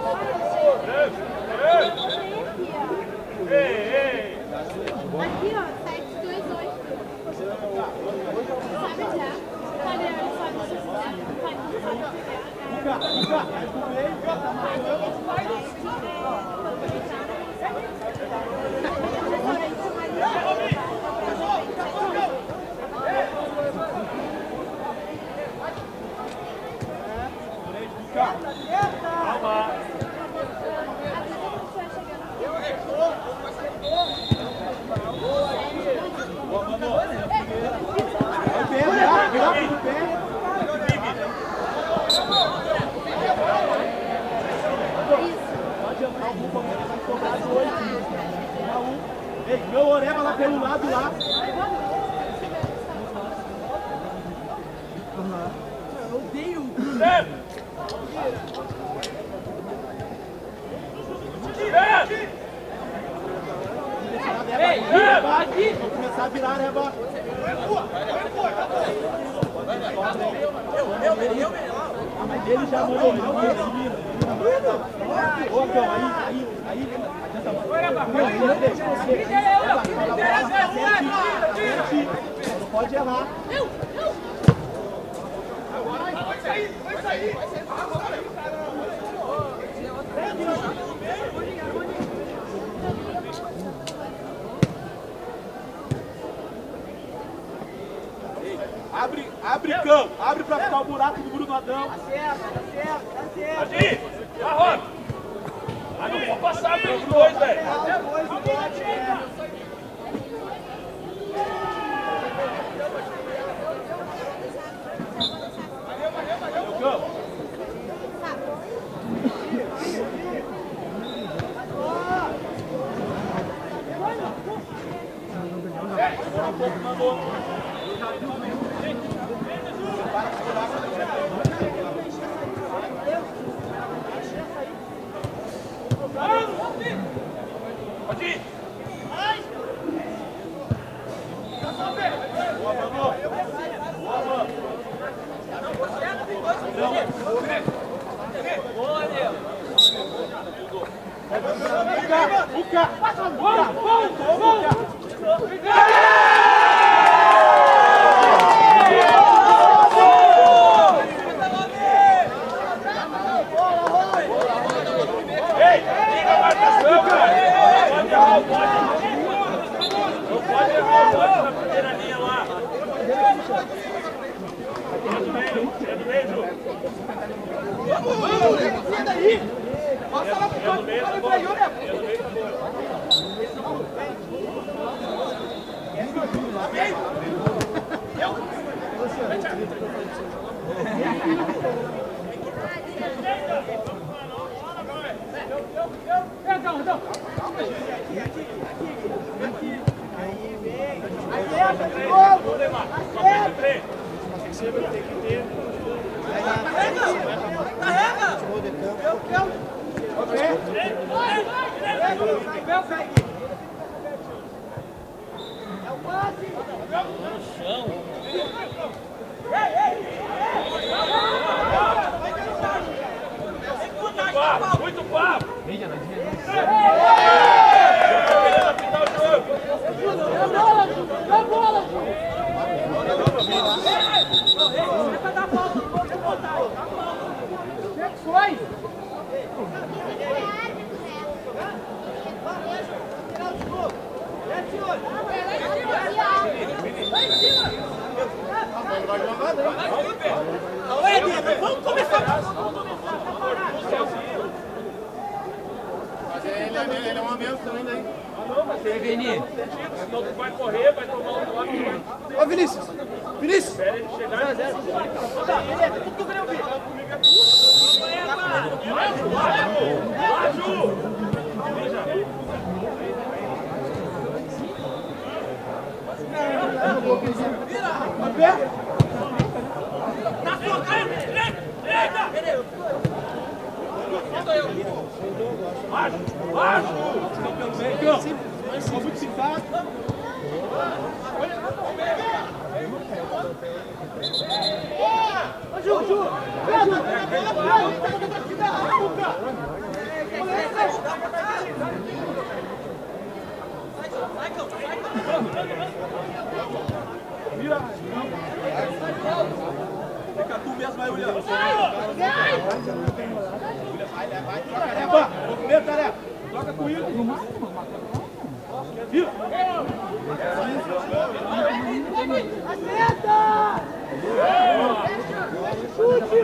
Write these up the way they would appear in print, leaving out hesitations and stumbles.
Aqui, ó, 728. Sabe já? Cadê? Calma. Ei, meu orelha lá pelo lado lá. Eu odeio o Aqui! Vou começar a virar, né, Bá? Mas ele já mandou mal esse menino. Ô, Cão, aí. Adianta mais. Não pode errar. Vai sair. Abre campo, abre pra ficar o buraco do Bruno Adão. Tá certo. Pode ir! Vai, Rock! Ah, não vou passar pelos dois, velho! Pode ir! Boa, Manu! Ei, liga a marcação, cara! Não pode errar na primeira linha lá! É do meio, Ju! Sai daí! Passa lá pro canto, cara, pra aí, olha! Muito papo! Dá bola! Foi! Vamos começar! Ele é uma benção ainda, hein? Você, Vini. Então tu vai correr, vai tomar um toque. Ô, Vinícius! Vinícius! Espera ele chegar. 0-0. Vai, Ju! Na sua frente! Direita! Baixo! Só muito simpático. Ju! tranquilo. Viu? Acerta! Chute!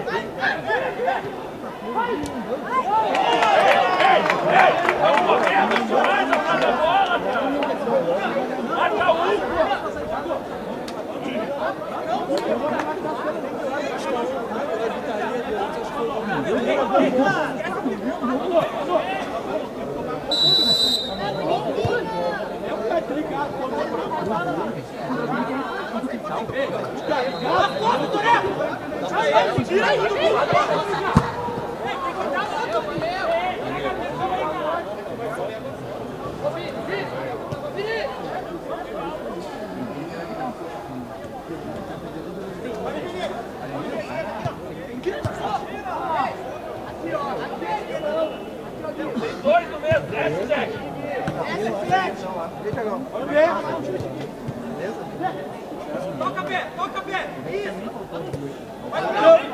Tem dois no mesmo, desce, Zé. Vamos ver. Toca pé, toca pé. Isso. Vai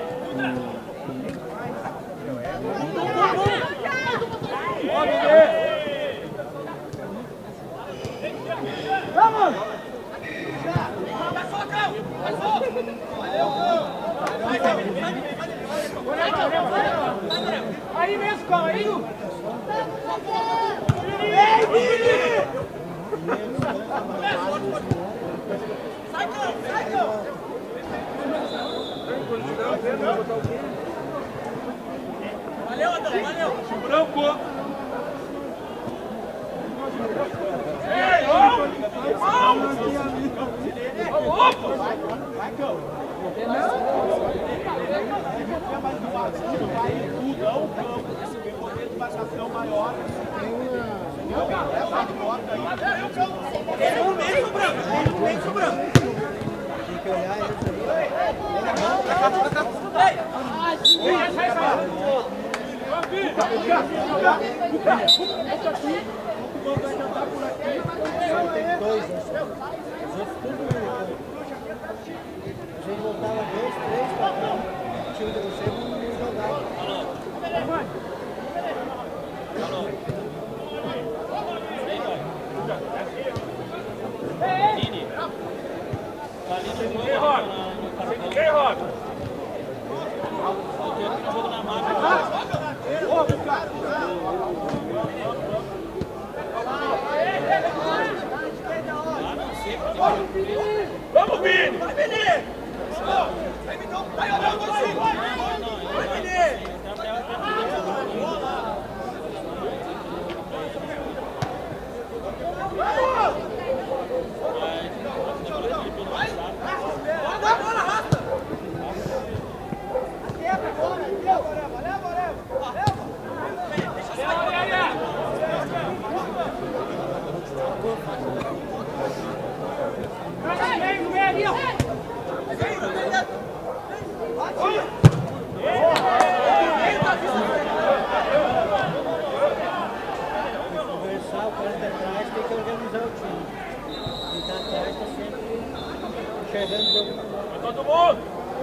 Vamos! Aí mesmo, calma aí, Lu. Ei, Vini! sai, cão. Valeu, Adão, valeu. Branco. Ei, ó! Vai, cão. Marcação maior. Essa porta aí. Ele no meio sobrando. Tem que olhar isso aí. Tem dois, né? Os outros tudo. A gente voltava 2, 3 pra cá. O time de você não jogava. Quem roda? Vamos, Vini! Vai, Vini! Vai olhando assim! Vai, Vini! Conversar, o cara de trás tem que organizar o time. Quem tá atrás tá sempre enxergando o jogo. Todo mundo!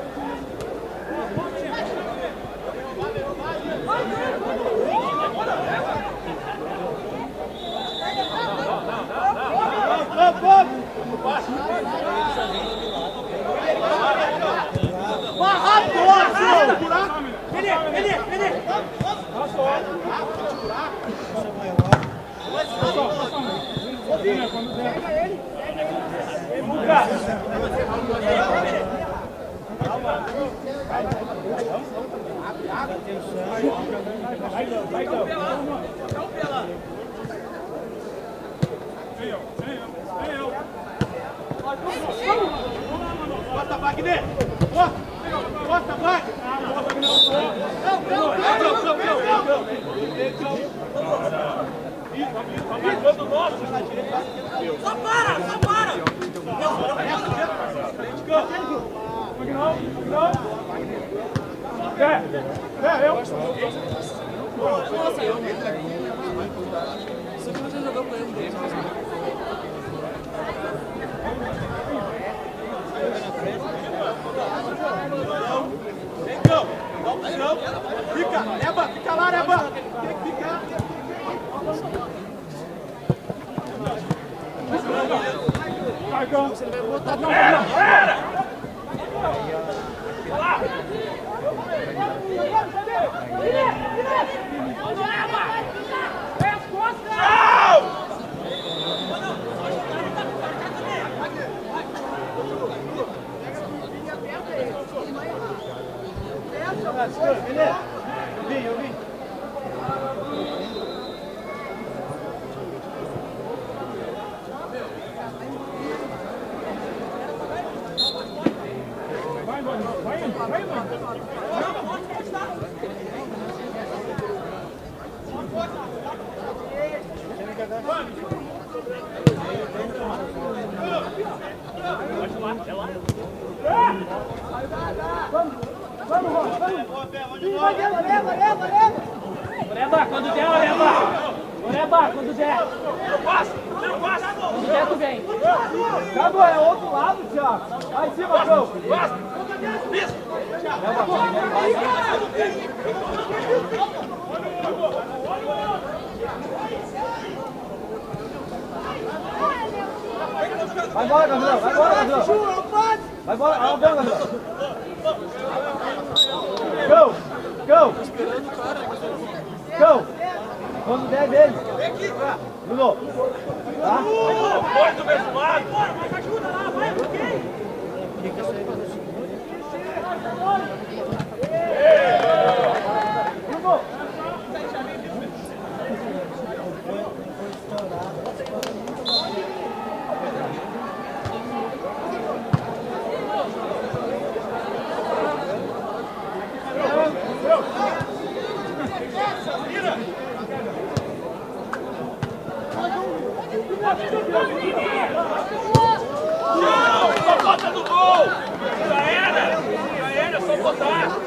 Bota, Wagner! Bota, Wagner! Quando nosso! Só para! Fica lá, Neba! Tem que ficar! Marcão. Você vai botar não. Eu vi. Oreba, quando der, Oreba! Oreba, quando der! Não passa! Quando der, tu vem! Cabo, é outro lado, Thiago! Vai em cima, Cão! Passa! Isso! Vai embora, Gabriel! Vai embora, Gabriel! Vai embora! Ah, bom, Gabriel! Go! Quando der dele! Bruno! Tá? Dois do mesmo lado! Mas ajuda lá, vai, ok? Bruno! Não! Só bota no gol! Já era, só botar!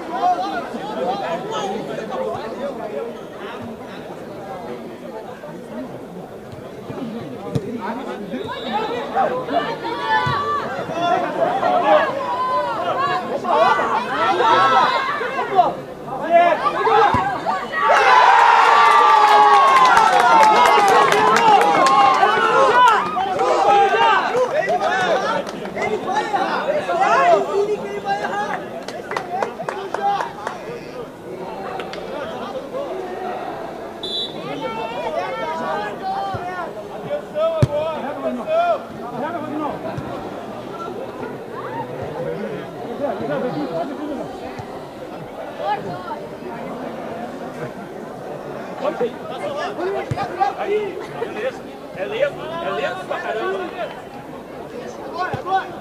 Aí, beleza. É lento pra caramba. Agora!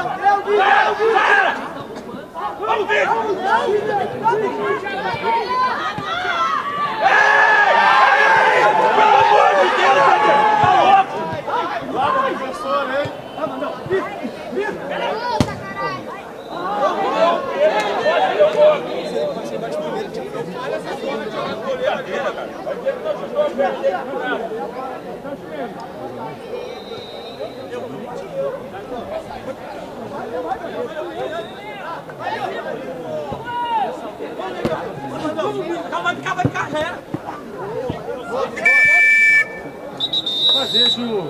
Vamos ver! Ei! Pelo amor de Deus, André! Tá louco! Lá no defensor, hein? Não. Você bate primeiro, tinha que Olha essa forma de jogar goleiro aqui, cara. Vai ver que nós ajudamos a perder aqui, cara. Calma, já era. fazer, Ju.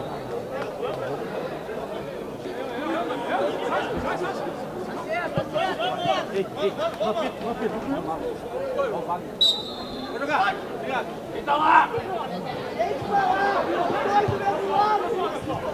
Vai jogar. Obrigado. Quem tá lá? Tem que parar. Dois do mesmo lado.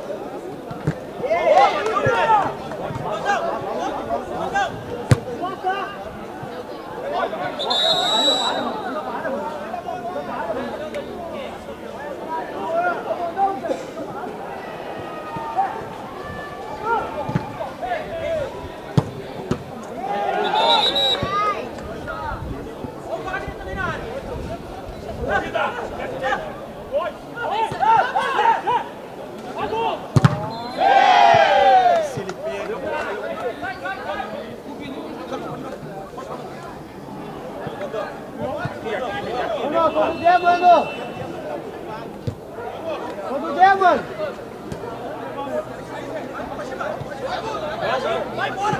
Quando der, mano! Quando der, mano! Vai embora,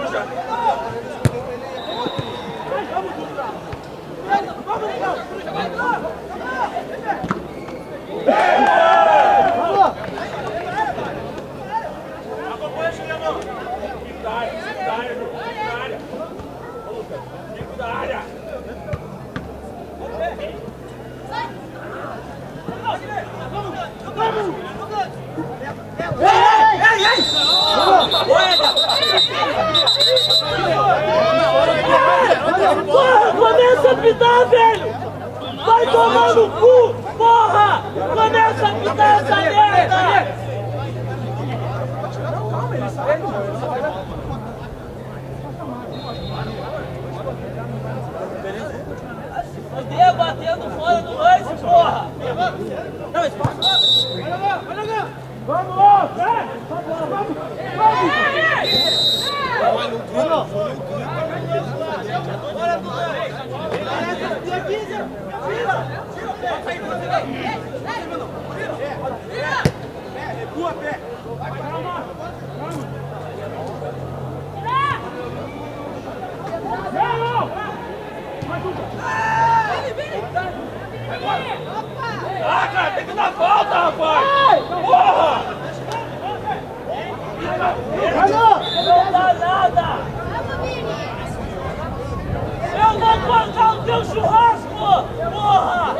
Porra, começa a pitar, velho! Vai tomar no cu, porra! Começa a pitar essa merda! Odeia batendo fora do lance, porra! Vamos, vem! Recua, pé! Ah, cara, tem que dar falta, rapaz! Porra! Não dá nada! Eu vou cortar o teu churrasco, porra!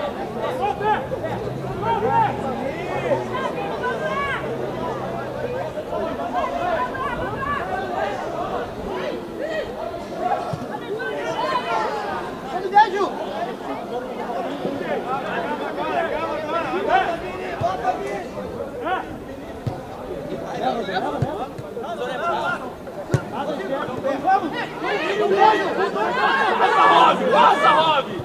Passa, Rob!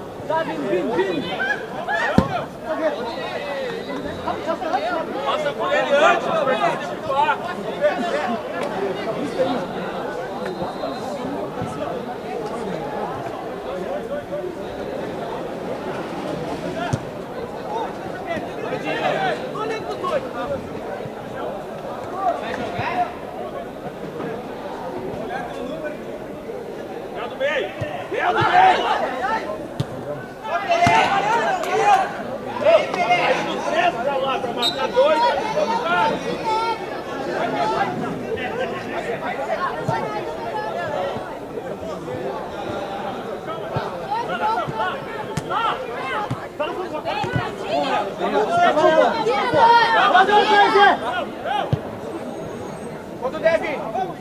Passa por ele antes, pra gente desfilar. Quando deve!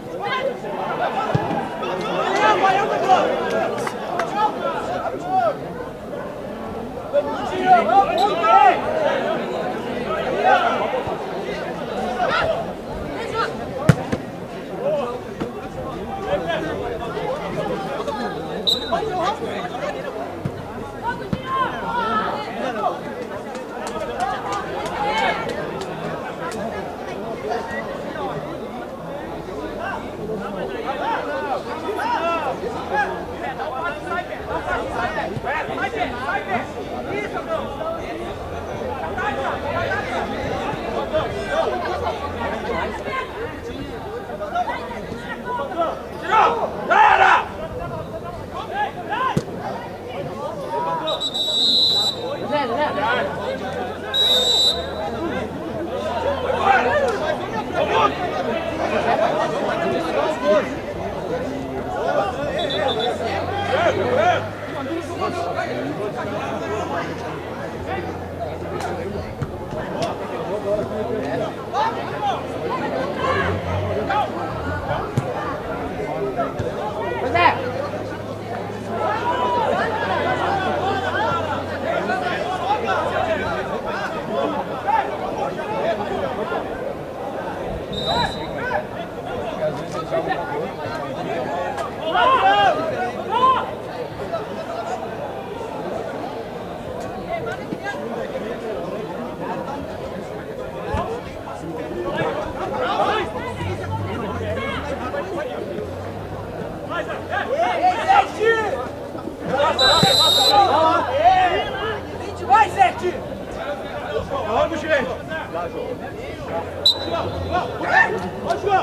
Vamos, gente! Vai, João!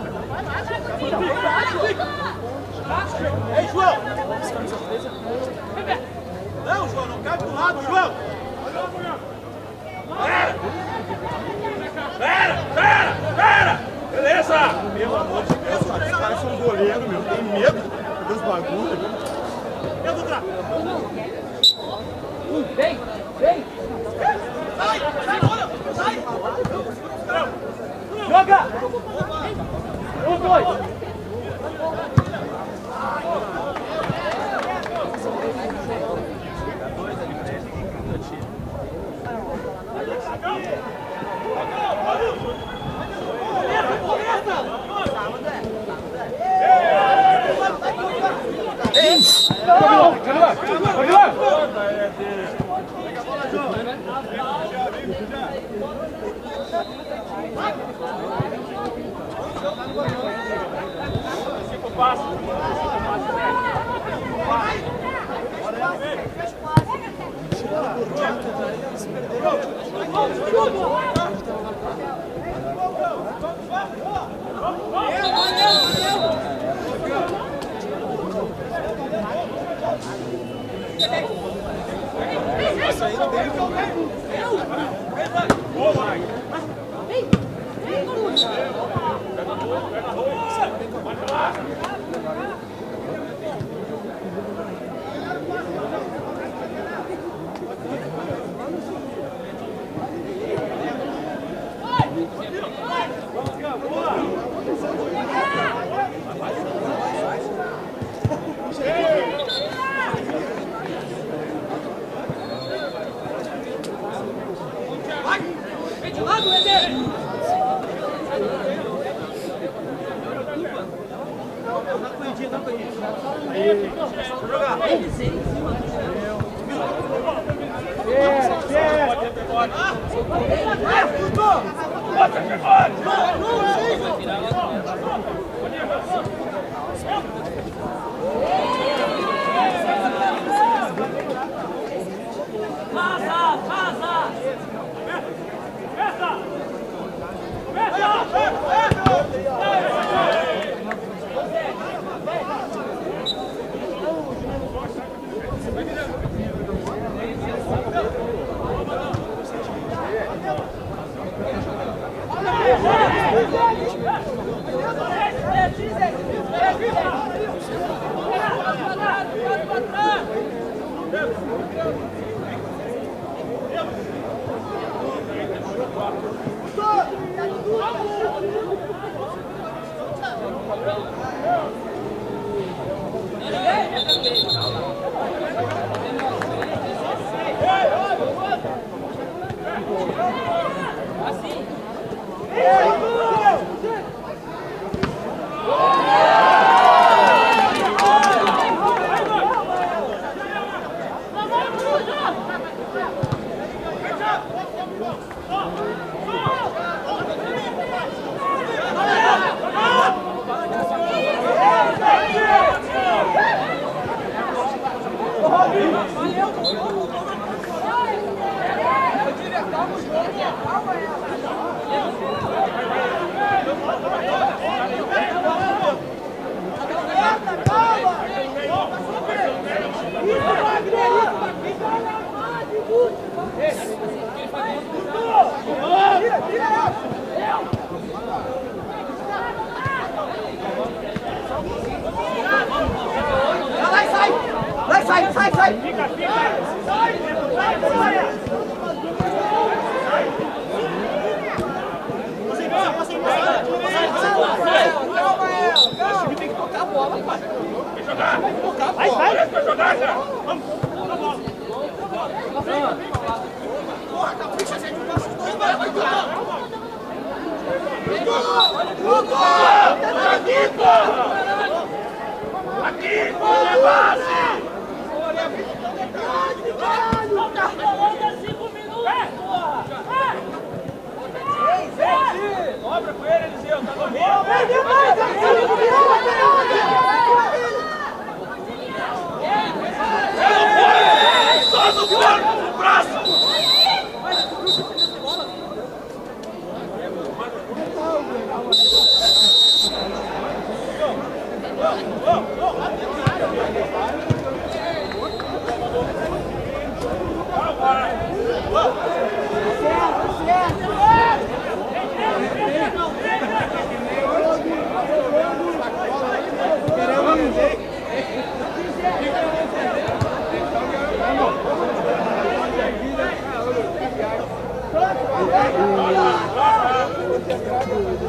Ei, João! Não, João, não cai pro lado, João! Pera! Beleza! Pelo amor de Deus, cara, os caras são goleiro, meu. Tem medo dos bagulhos. Eu vou entrar! Vem! Sai, bora! Sai! joga! Os dois!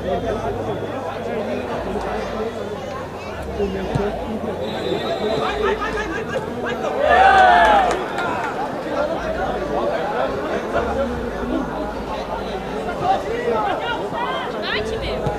Bate mesmo.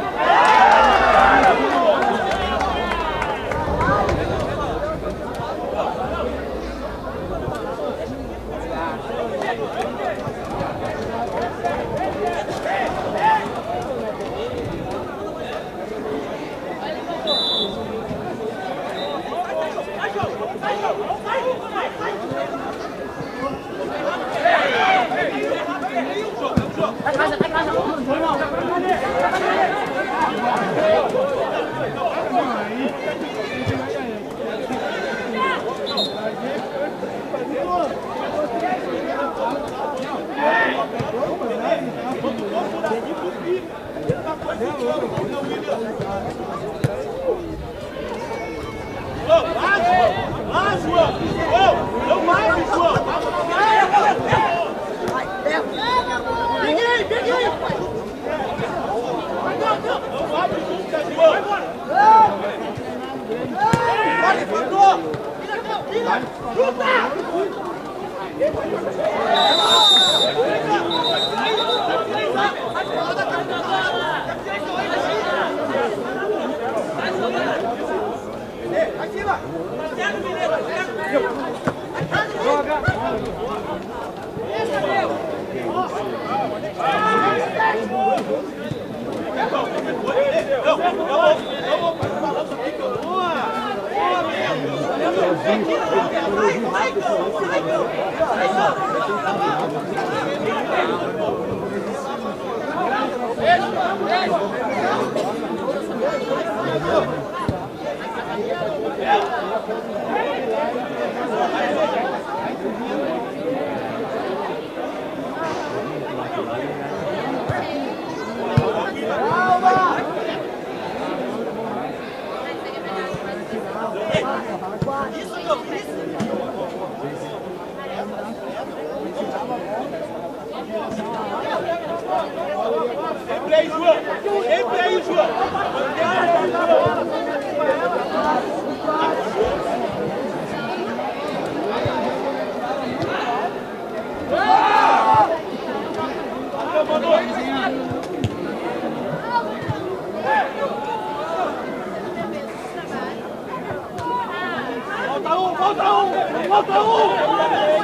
Lá, João! Não vai, João! Peguei! Não abre junto, João! Vai, levantou! Sempre aí, João! Falta um!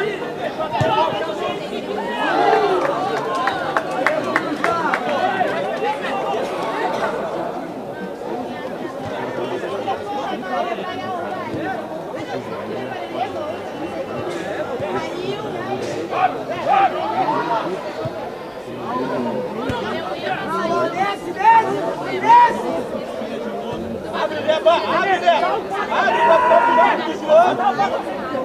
Desce! Abre, Deba! Abre, Deba! Abre pra pular do João!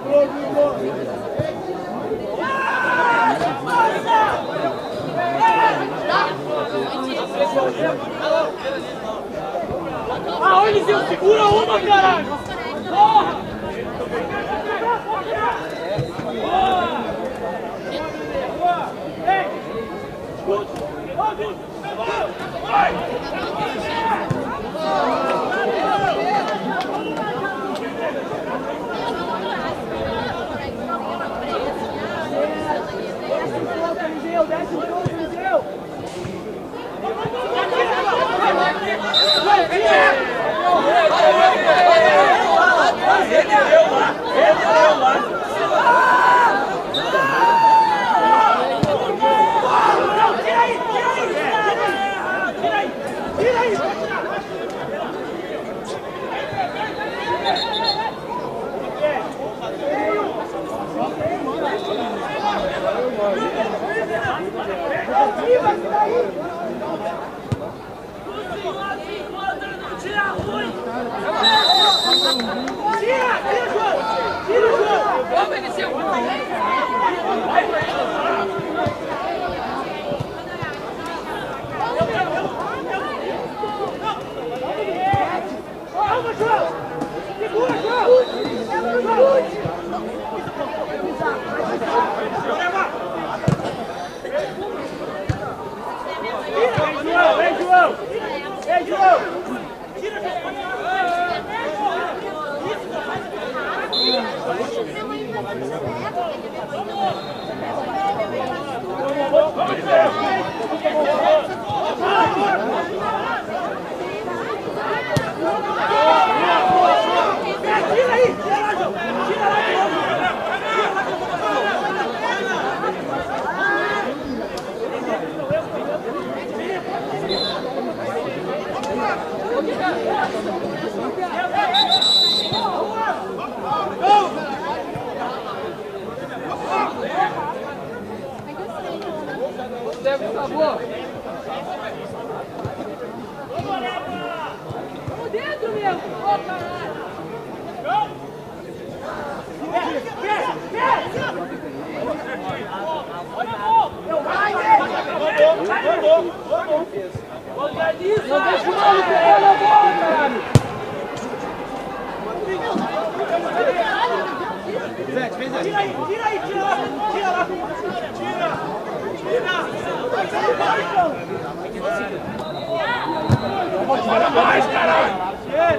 Ah, olha, Eliseu, segura uma, caralho! Porra! Ei! Escute! Vai! Desce o jogo, Eliseu! Ele deu lá! Tira aí! Vem, João! Diego, por favor. Vamos dentro mesmo. Ô, caralho. Organiza! Não deixa o maluco pegar na bola, caralho! Tira aí, tira aí, tira lá! Tira lá! Tira mais, caralho!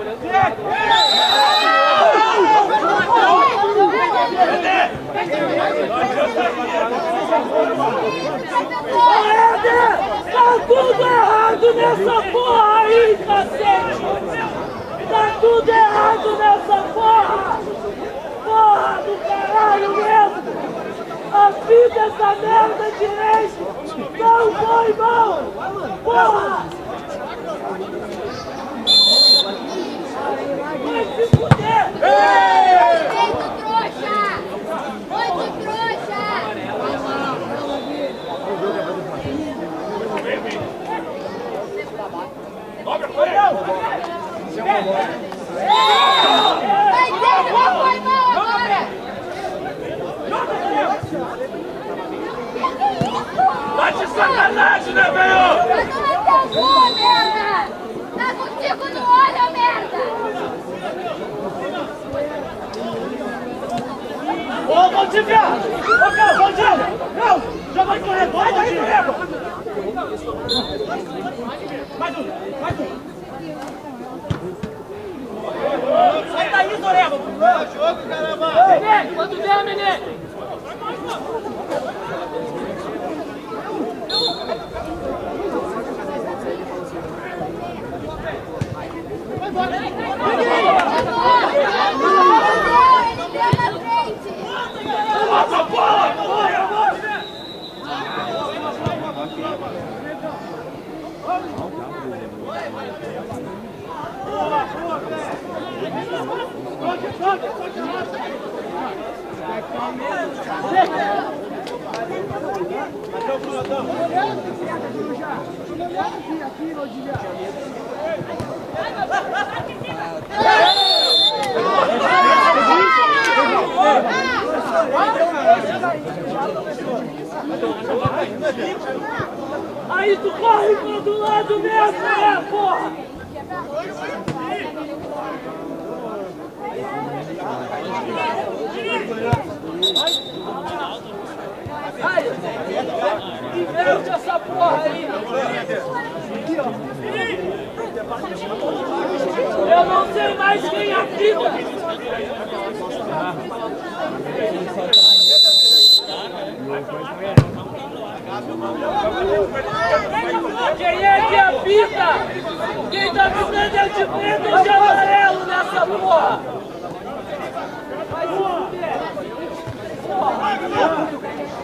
Tá tudo errado nessa porra aí, cacete! Tá tudo errado nessa porra! Porra do caralho mesmo! A fita essa merda direito! Não foi, irmão! Porra! Vai se fuder! Muito trouxa! Muito trouxa! Dobra com ele! Vai dentro, não foi mal agora! Tá de sacanagem, né, velho? Mas não é teu cu, merda! Tá contigo no olho, merda! Ô, Valdívia! Ô, cara, Valdívia! Não! Já vai correr! Vai daí, correndo! Mais um! Mais um! Sai daí, Zoreba! Jogo, caramba! Nenê! Quanto der, Nenê? Passa a bola! Aí tu corre pro outro lado mesmo, né, porra? Aí, inverte essa porra aí. Eu não sei mais quem apita. Quem é que apita? Quem tá apitando é de preto ou de amarelo nessa porra? Vai se fuder! Porra!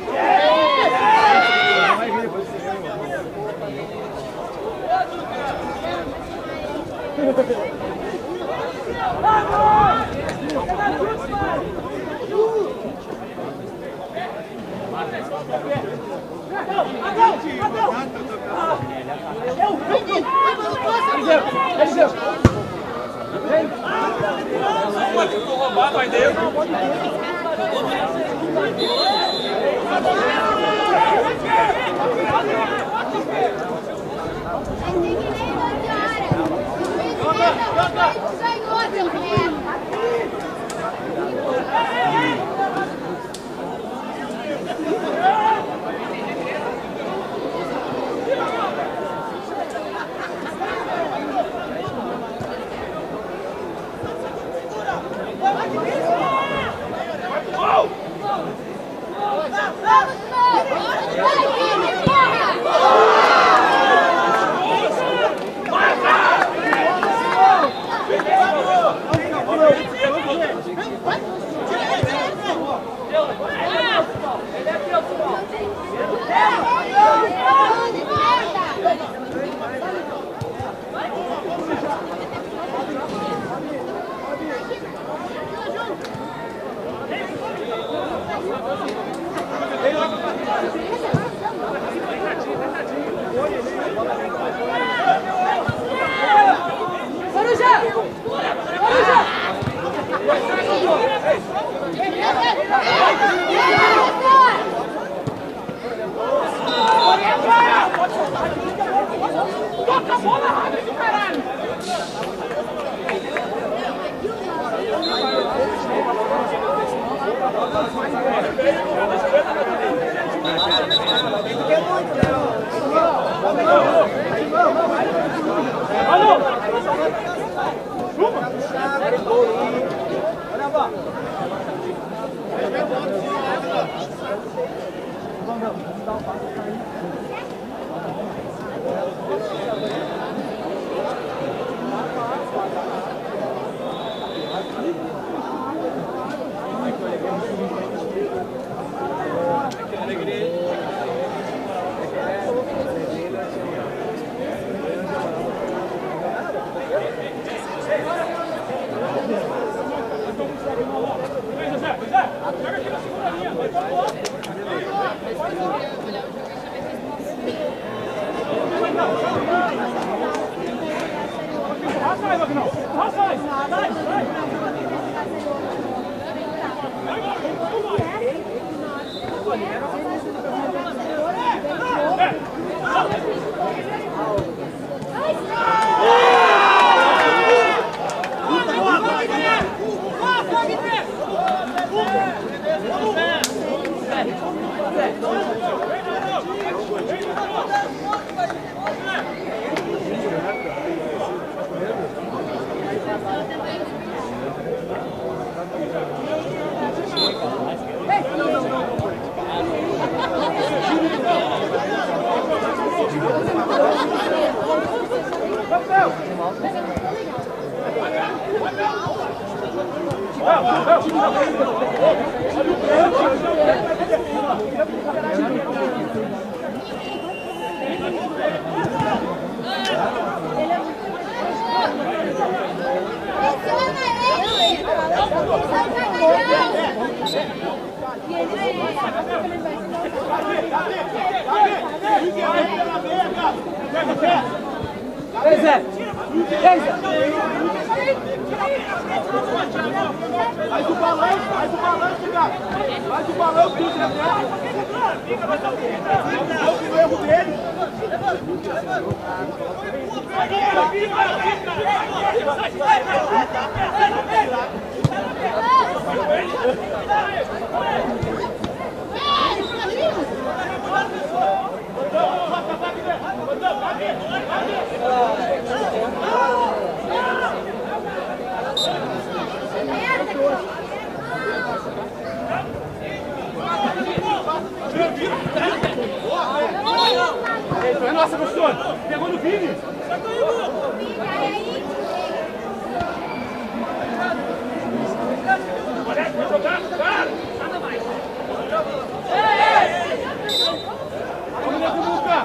Vou roubar, vai dentro. Faz o balanço, cara. Faz o balanço, o erro dele. É nossa, professor! Pegou no Vini! Olha, vai jogar, cara! Nada mais! Vamos lá, Bubuca!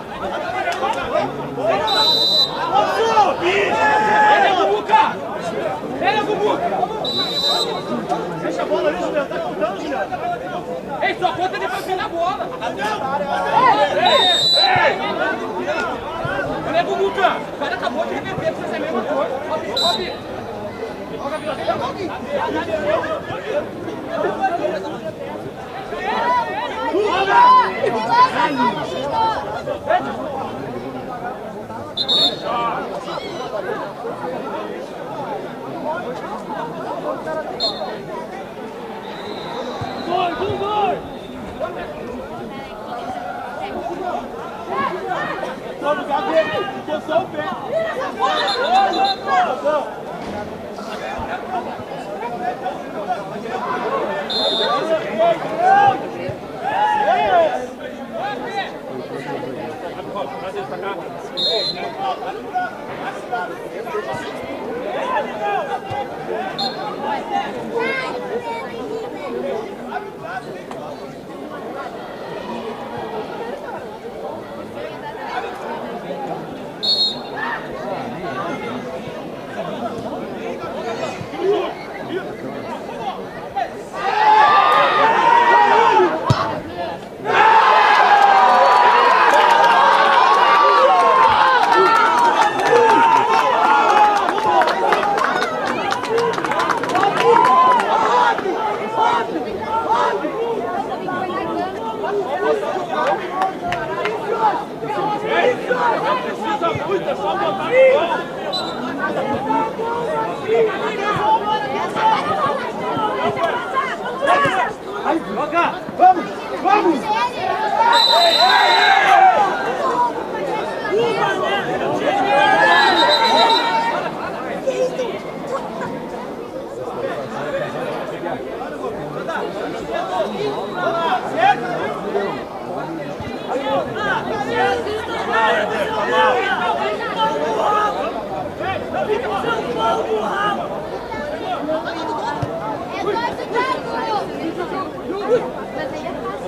Ele é Bubuca! Ele é Bubuca! Deixa a bola ali, Juliano! Tá contando, Juliano! Ei, só conta depois que na bola! Olha, Bubuca! O cara acabou de reverter pra fazer a mesma coisa! Ó, Só no lugar dele, atenção o pé.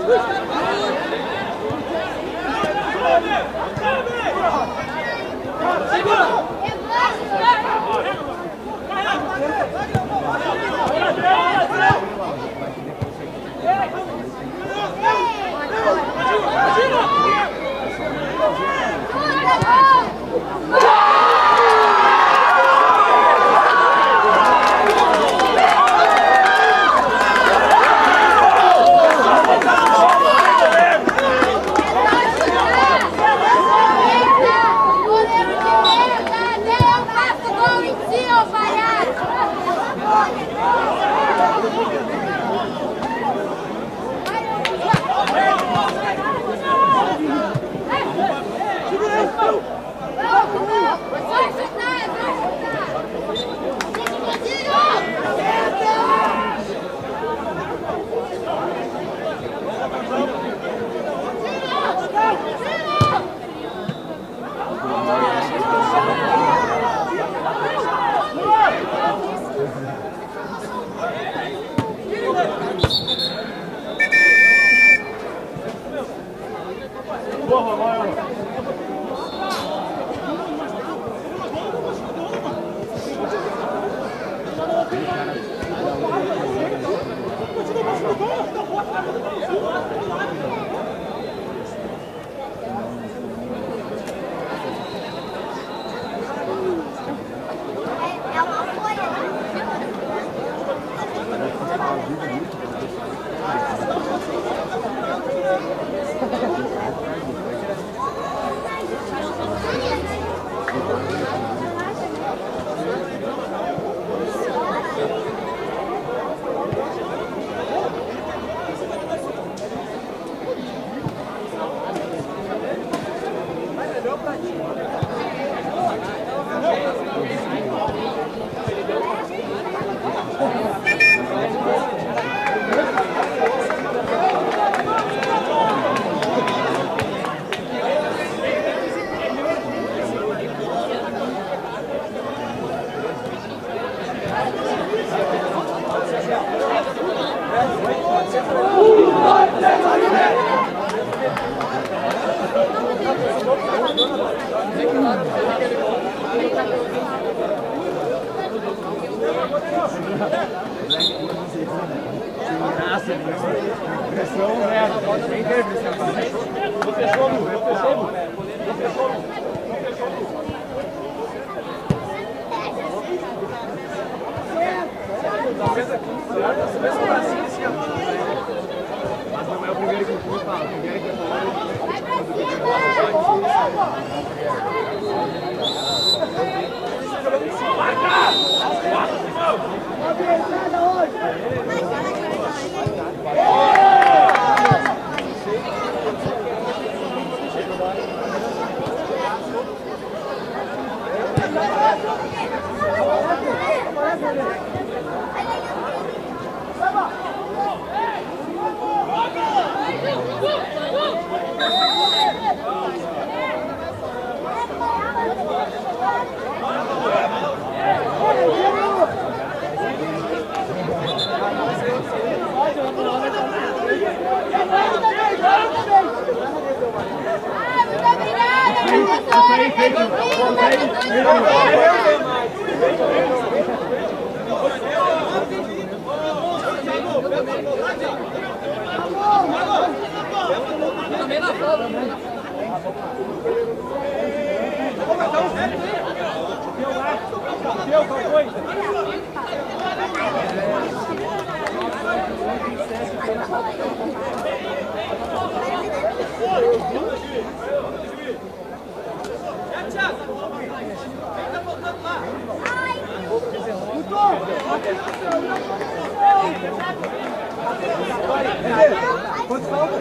Quantos faltas?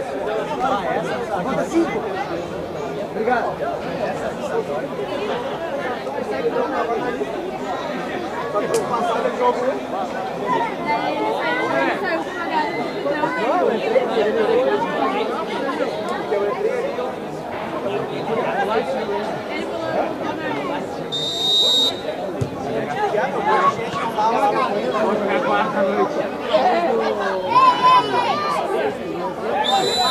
Falta 5. Obrigado. Passada de jogo. Vamos jogar quarta noite.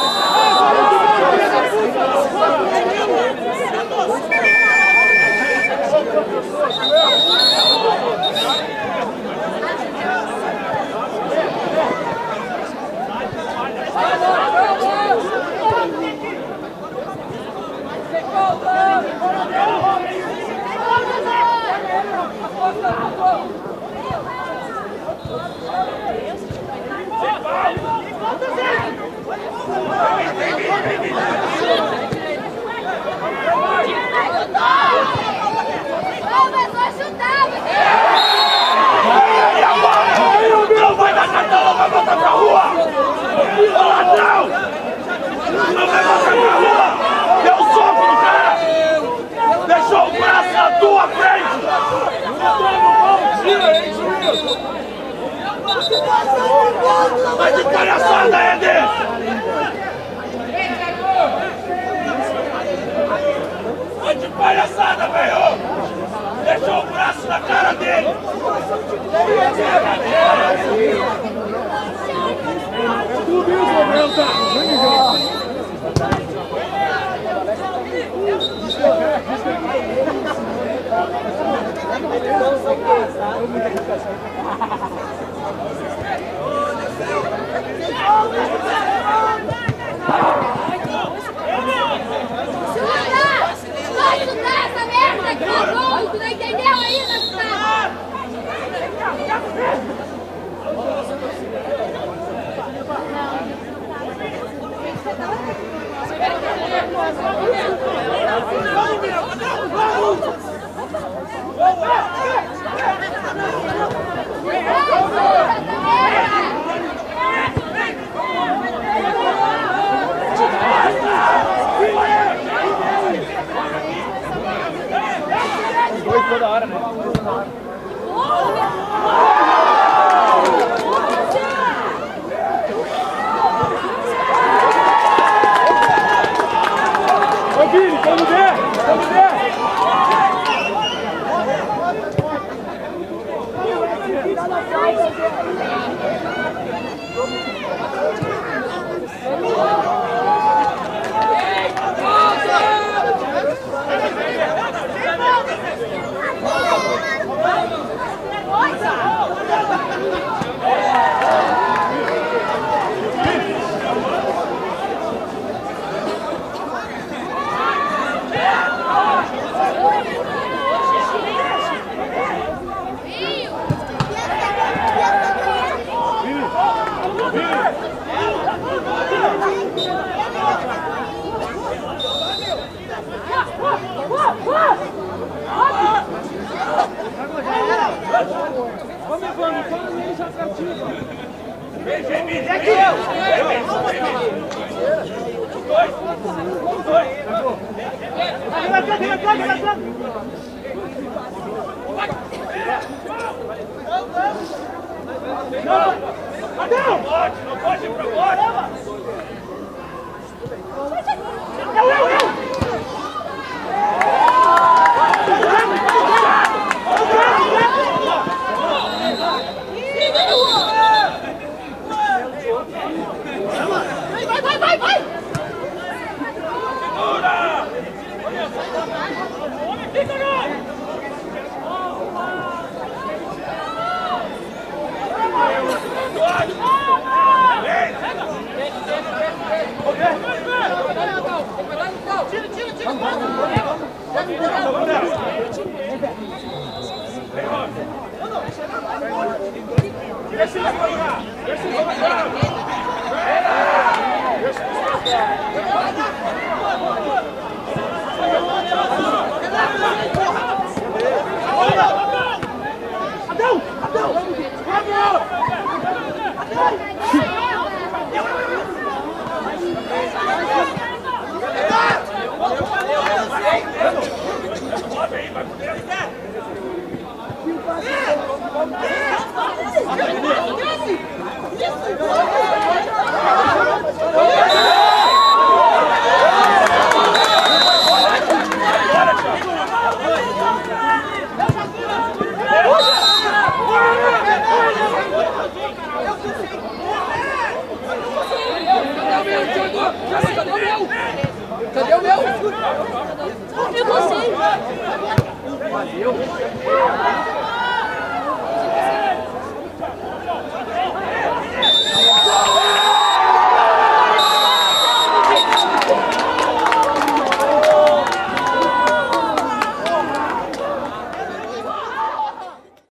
Não vai dar cartão, vai botar pra rua! Ô ladrão! Não vai botar pra rua! Deu um soco no cara! Deixou o braço na tua frente! Mas que palhaçada é desse? Mas que palhaçada, velho! Deixou o braço na cara dele! Vai estudar essa merda aqui, maluco! Tu não entendeu ainda, Gustavo? Toda hora, né? Ô, Vini, vamos ver! Vamos ver! Não pode ir pra fora! Cadê o meu? Eu não sei.